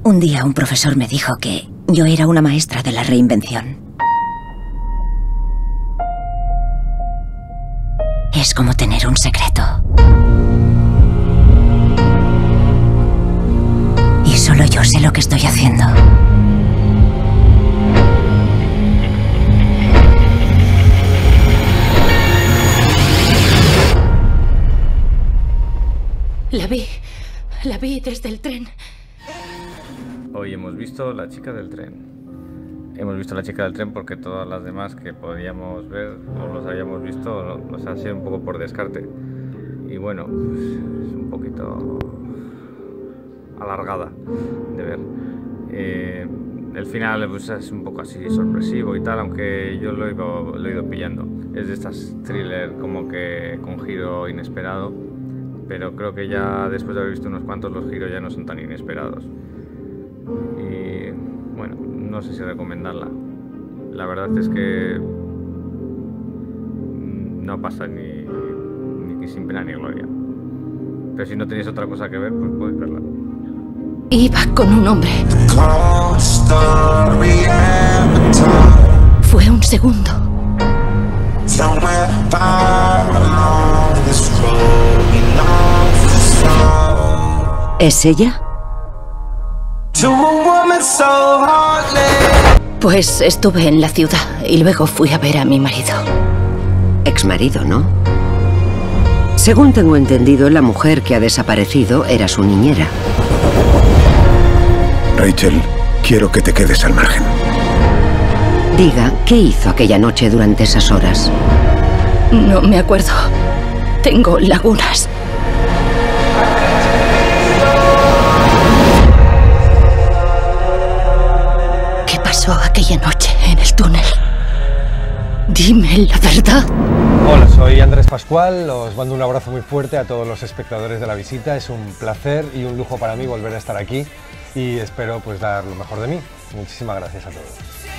Un día un profesor me dijo que yo era una maestra de la reinvención. Es como tener un secreto. Y solo yo sé lo que estoy haciendo. La vi desde el tren. Hoy hemos visto La chica del tren. Hemos visto La chica del tren porque todas las demás que podíamos ver o los habíamos visto los han sido un poco por descarte. Y bueno, pues es un poquito alargada de ver. El final pues, es un poco así sorpresivo y tal, aunque yo lo he ido pillando. Es de estas thriller como que con giro inesperado, pero creo que ya después de haber visto unos cuantos los giros ya no son tan inesperados. Y bueno, no sé si recomendarla. La verdad es que no pasa ni sin pena ni gloria. Pero si no tenéis otra cosa que ver, pues podéis verla. Iba con un hombre. Fue un segundo. ¿Es ella? Pues estuve en la ciudad y luego fui a ver a mi marido. Exmarido, ¿no? Según tengo entendido, la mujer que ha desaparecido era su niñera. Rachel, quiero que te quedes al margen. Diga, ¿qué hizo aquella noche durante esas horas? No me acuerdo. Tengo lagunas. ¿Qué pasó aquella noche en el túnel? Dime la verdad. Hola, soy Andrés Pascual, os mando un abrazo muy fuerte a todos los espectadores de la visita. Es un placer y un lujo para mí volver a estar aquí y espero pues dar lo mejor de mí. Muchísimas gracias a todos.